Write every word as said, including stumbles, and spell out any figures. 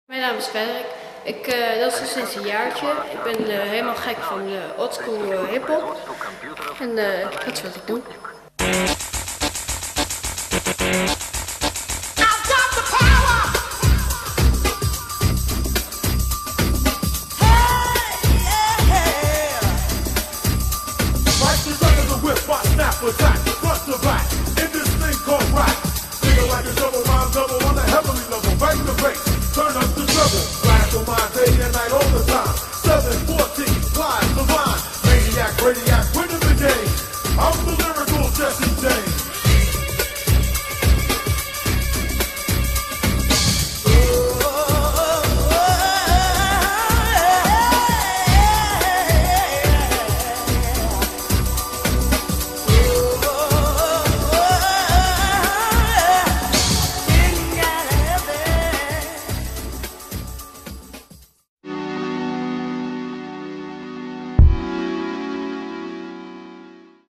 Mijn naam is Feddrick. Ik uh, dat is sinds een jaartje. Ik ben uh, helemaal gek van uh, oldschool uh, hiphop. En uh, dat is wat ik doe.